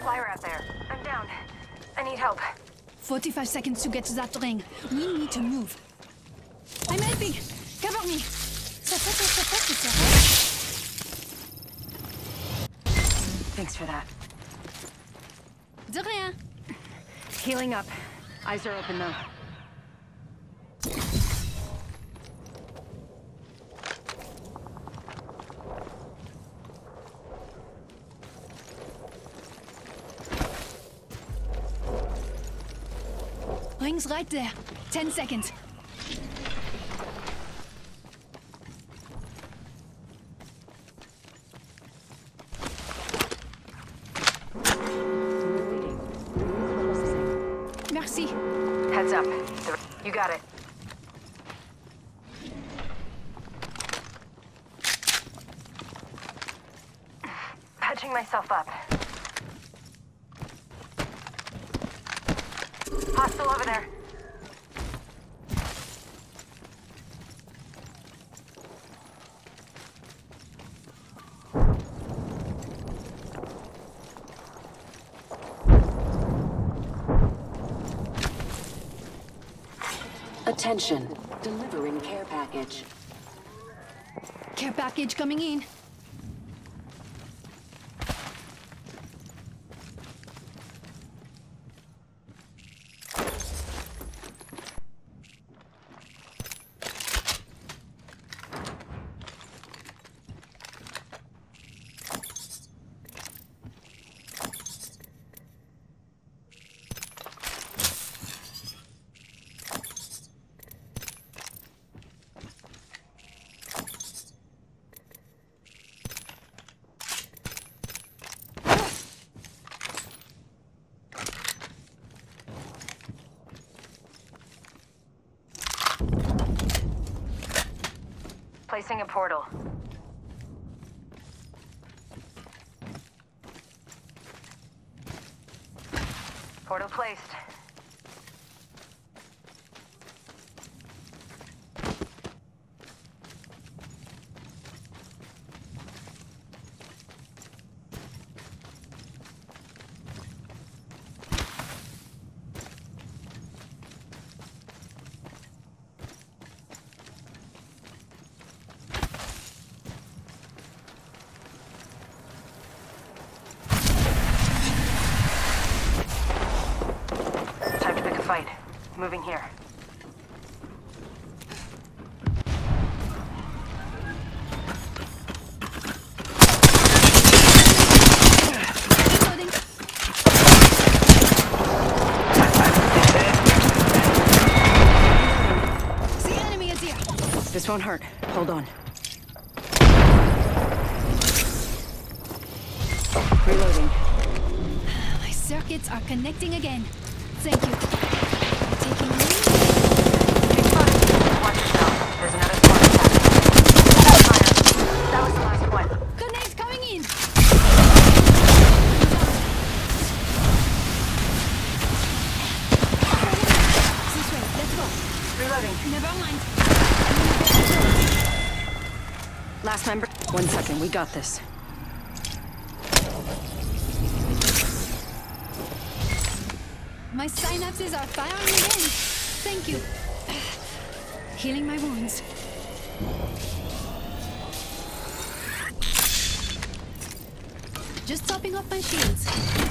flyer out there. I'm down. I need help. 45 seconds to get to that ring. We need to move. I'm helping. Cover me. Thanks for that. De rien. Healing up. Eyes are open though. Ring's right there. 10 seconds. Merci. Heads up. You got it. Patching myself up. Hostile over there. Attention. Delivering care package. Care package coming in. Placing a portal. Portal placed. Fight. Moving here. The enemy is here. This won't hurt. Hold on. Reloading. My circuits are connecting again. Thank you. Taking me. Watch yourself. There's another squad attack. Fire. That was the last one. Grenades coming in. This way. Let's go. Reloading. Never mind. Last member. 1 second. We got this. My synapses are firing again. Thank you. Healing my wounds. Just topping off my shields.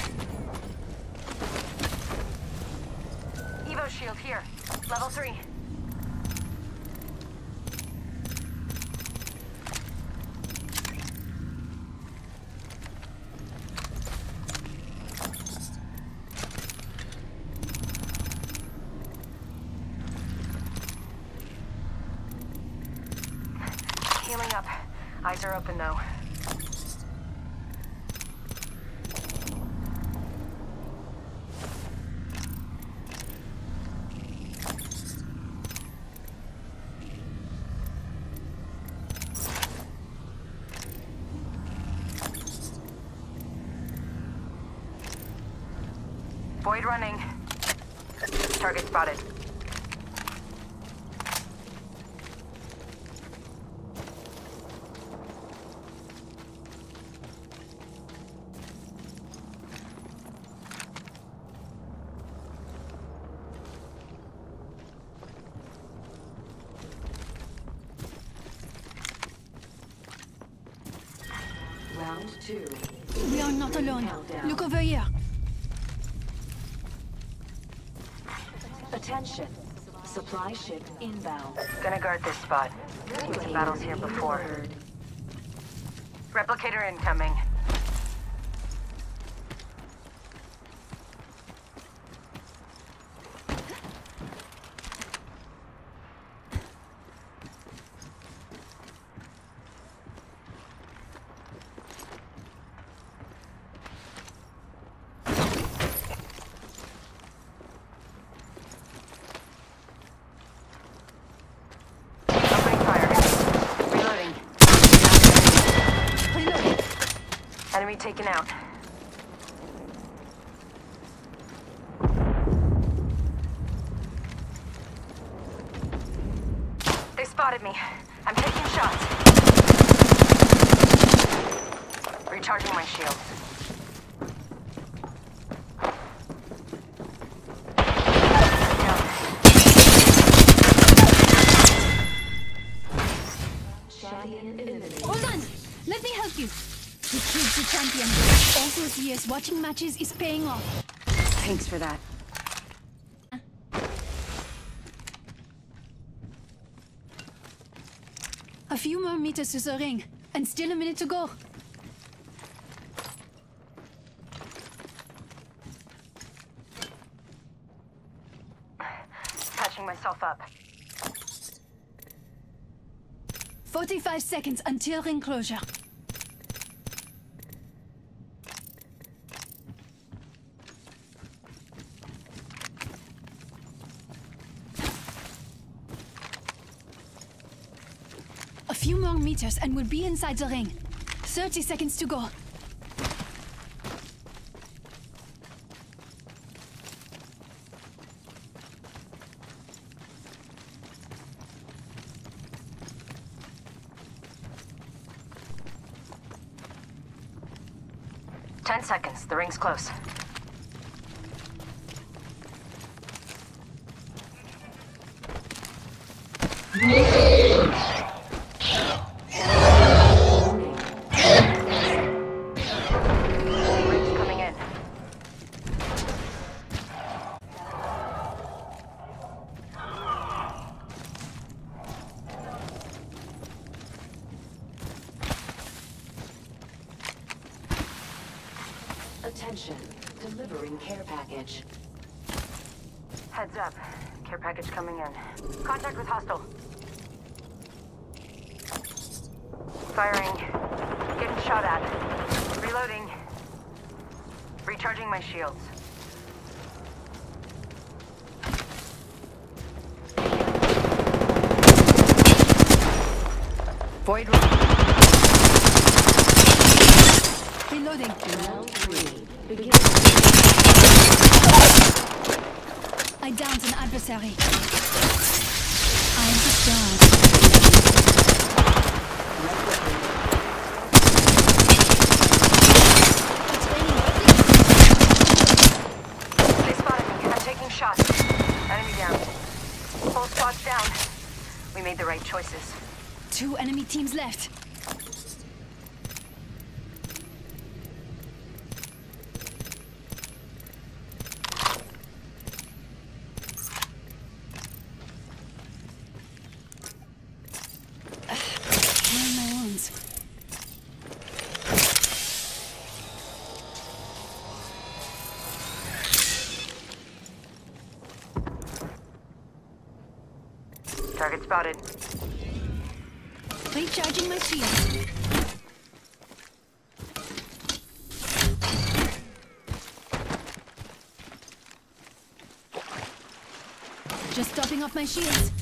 Evo shield here. Level 3. Healing up. Eyes are open though. Void running. Target spotted. Round 2. We are not alone. Look over here. Attention. Supply ship inbound. Gonna guard this spot. Seen some battles here before. Replicator incoming. Opening fire. Reloading. Reloading. Enemy taken out. They spotted me. I'm taking shots. Recharging my shield. Champion eliminated. Hold on. Let me help you. The kid's a champion. All those years watching matches is paying off. Thanks for that. A few more meters to the ring, and still a minute to go. Patching myself up. 45 seconds until ring closure. A few more meters and we'll be inside the ring. 30 seconds to go. Ten seconds. The ring's close. Ring's coming in. Attention. Delivering care package. Heads up. Care package coming in. Contact with hostile. Firing. Getting shot at. Reloading. Recharging my shields. Void room. Reloading. Round 3. Begin. I downed an adversary. I'm just done. It's raining. They spotted me. I'm taking shots. Enemy down. Whole squad's down. We made the right choices. 2 enemy teams left. Healing my wounds. Target spotted. Recharging my shield. Just topping off my shields.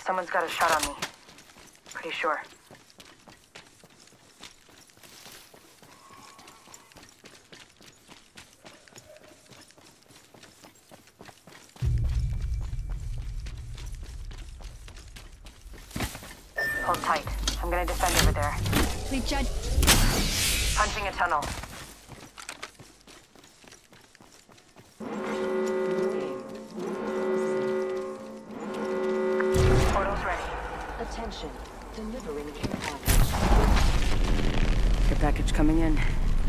Someone's got a shot on me. Pretty sure. Hold tight. I'm gonna defend over there. Recharge. Punching a tunnel. Portal's ready. Attention. Delivering care package. Care package coming in.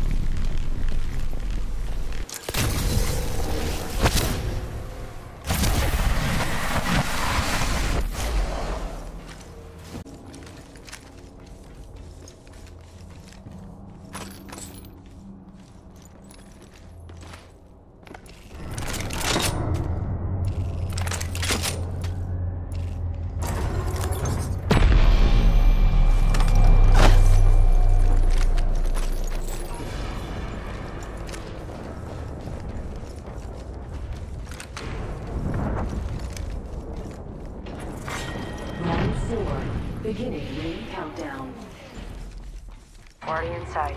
Beginning ring countdown. Already inside.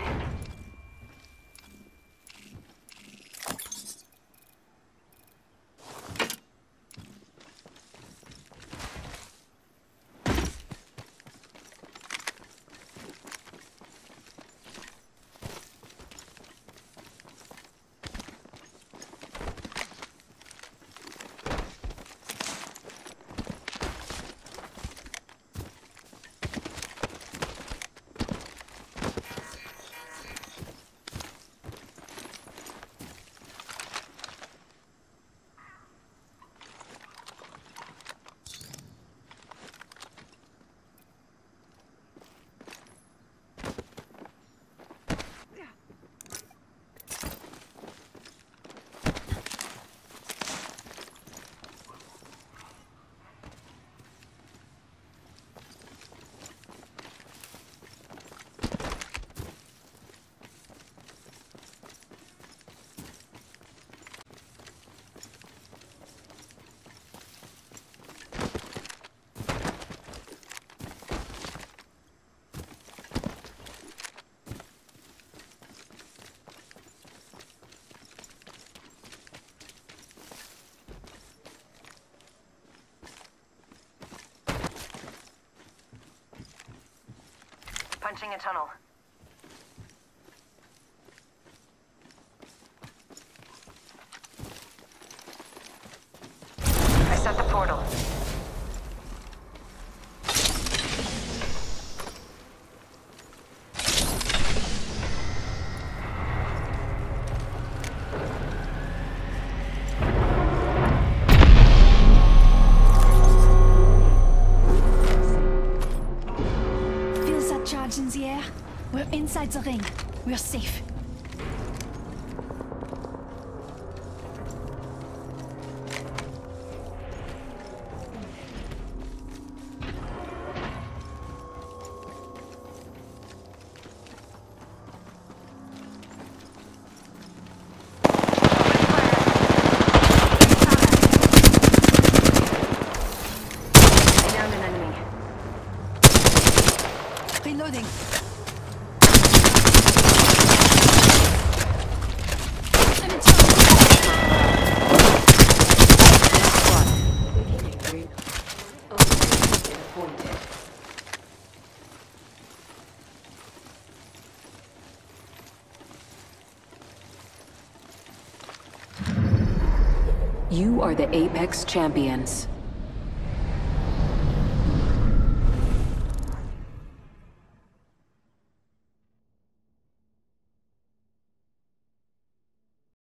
Punching a tunnel. I set the portal. Charge in the air. We're inside the ring. We're safe. Reloading. I'm in You are the Apex Champions.